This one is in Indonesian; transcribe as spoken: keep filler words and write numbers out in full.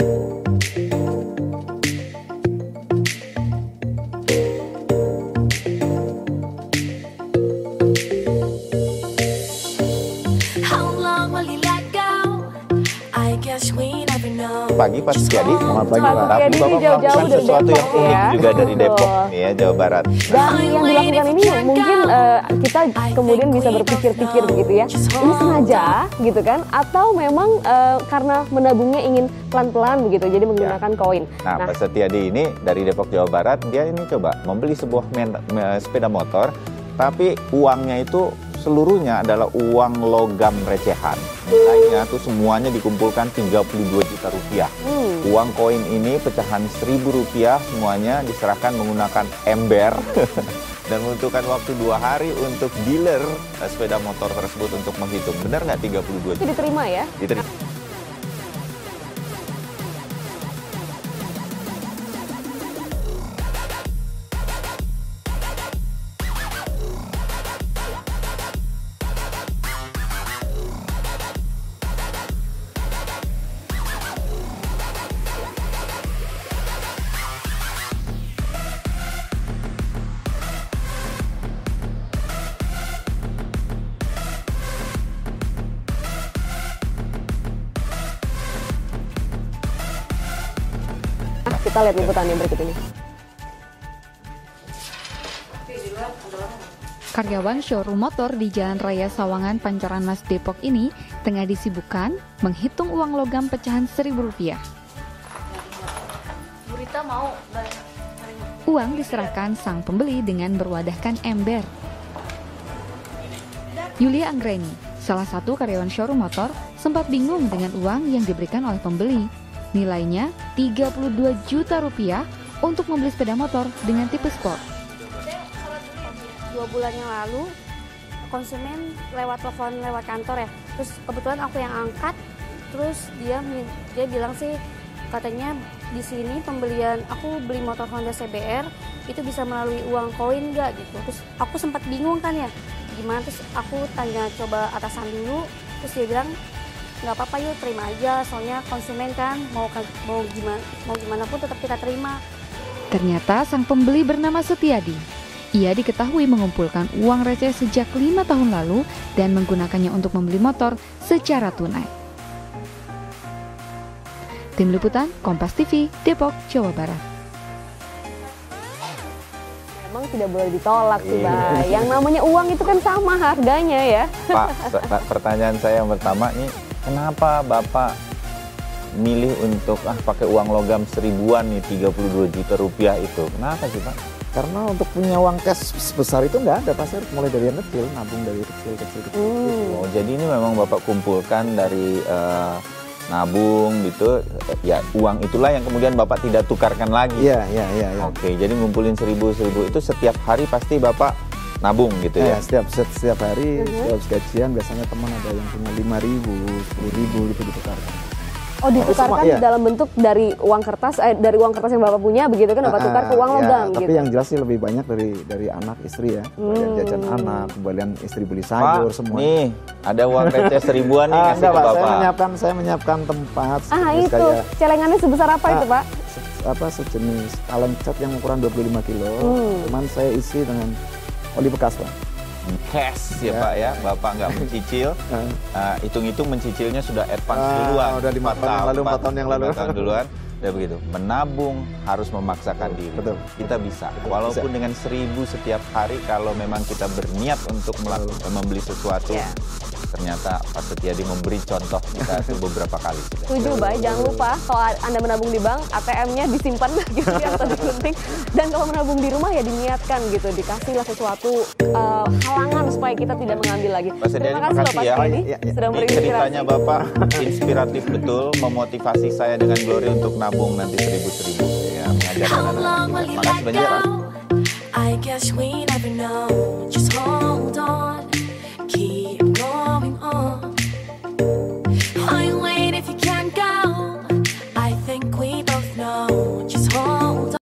Pagi Pak Setiadi, selamat pagi Pak. Tapi Jadi Bapak jauh-jauh melakukan dari sesuatu Depok, yang unik ya. juga dari Depok nih ya, Jawa Barat. Dan yang dilakukan ini mungkin uh, kita kemudian bisa berpikir-pikir begitu ya. Ini sengaja gitu kan? Atau memang uh, karena menabungnya ingin pelan-pelan begitu, jadi menggunakan Ya. koin. Nah, Nah, Pak Setiadi ini dari Depok, Jawa Barat, dia ini coba membeli sebuah men- me- sepeda motor, tapi uangnya itu seluruhnya adalah uang logam recehan. Nilainya tuh semuanya dikumpulkan tiga puluh dua juta rupiah. Hmm. Uang koin ini pecahan seribu rupiah semuanya diserahkan menggunakan ember dan membutuhkan waktu dua hari untuk dealer eh, sepeda motor tersebut untuk menghitung. Benar nggak tiga puluh dua itu juta? diterima ya? Diterima. Nah, kita lihat liputannya berikut ini. Karyawan showroom motor di Jalan Raya Sawangan, Pancoran Mas, Depok ini tengah disibukkan menghitung uang logam pecahan seribu rupiah. Uang diserahkan sang pembeli dengan berwadahkan ember. Yulia Anggreni, salah satu karyawan showroom motor, sempat bingung dengan uang yang diberikan oleh pembeli. Nilainya tiga puluh dua juta rupiah untuk membeli sepeda motor dengan tipe sport. Dua bulan yang lalu konsumen lewat telepon lewat kantor ya, terus kebetulan aku yang angkat, terus dia dia bilang sih katanya di sini pembelian aku beli motor Honda C B R itu bisa melalui uang koin nggak gitu. Terus aku sempat bingung kan ya gimana, terus aku tanya coba atasan dulu, terus dia bilang nggak apa-apa yuk terima aja, soalnya konsumen kan mau mau gimana mau gimana pun tetap kita terima. Ternyata sang pembeli bernama Setiadi. Ia diketahui mengumpulkan uang receh sejak lima tahun lalu dan menggunakannya untuk membeli motor secara tunai. Tim Liputan, Kompas T V, Depok, Jawa Barat. Memang tidak boleh ditolak sih, Mbak. Yang namanya uang itu kan sama harganya ya. Pak, pertanyaan saya yang pertama nih, kenapa Bapak milih untuk ah pakai uang logam seribuan nih, tiga puluh dua juta rupiah itu? Kenapa sih, Pak? Karena untuk punya uang cash sebesar itu nggak ada, pasti harus mulai dari yang kecil, nabung dari kecil, kecil, kecil. Hmm. Oh, jadi ini memang Bapak kumpulkan dari uh, nabung gitu, ya uang itulah yang kemudian Bapak tidak tukarkan lagi. Iya, iya, iya. Ya. Oke, jadi ngumpulin seribu-seribu itu setiap hari pasti Bapak nabung gitu ya? Ya, setiap setiap hari, Uh-huh. setiap gajian biasanya teman ada yang punya lima ribu, sepuluh ribu gitu ditukarkan. Oh, ditukarkan Semua, iya. dalam bentuk dari uang kertas, eh, dari uang kertas yang Bapak punya begitu kan, Bapak tukar ke uang Ah, logam ya, tapi gitu. yang jelas sih lebih banyak dari dari anak istri ya, kembalian Hmm. jajan anak, kembalian istri beli Pak, sayur semua. nih ada uang receh seribuan nih Ah, ngasih enggak, ke Pak, Bapak. saya menyiapkan saya menyiapkan tempat Ah, sejenis itu. kayak Celengannya sebesar apa Ah, itu, Pak? se- apa sejenis kaleng cat yang ukuran dua puluh lima kilo. Hmm. Cuman saya isi dengan oli bekas, Pak. Cash ya, Ya. Pak ya, Bapak nggak mencicil, Ah. uh, hitung-hitung mencicilnya sudah advance Ah, duluan. udah lima Empat tahun yang lalu, empat tahun yang lalu. lima tahun duluan, udah begitu. Menabung harus memaksakan diri. Betul. Kita bisa, walaupun Bisa. dengan seribu setiap hari, kalau memang kita berniat untuk melakukan membeli sesuatu, Ya. ternyata Pak Setiadi memberi contoh kita itu beberapa kali. sudah. Setuju, Mbak. Jangan lupa kalau Anda menabung di bank, A T M-nya disimpan gitu ya atau digunting. Dan kalau menabung di rumah ya diniatkan gitu, dikasihlah sesuatu uh, halangan supaya kita tidak mengambil lagi. Pak Setiadi, Terima kasih makasih Bapak ya. Setiadi Ya, ya. sudah Ini berinspirasi. ceritanya Bapak inspiratif betul, memotivasi saya dengan Glory untuk nabung nanti seribu-seribu. Ya, mengajarkan How anak-anak long kita. will you Makasih let banyak, Pak. go? I guess we never know. Just hold on, keep going on.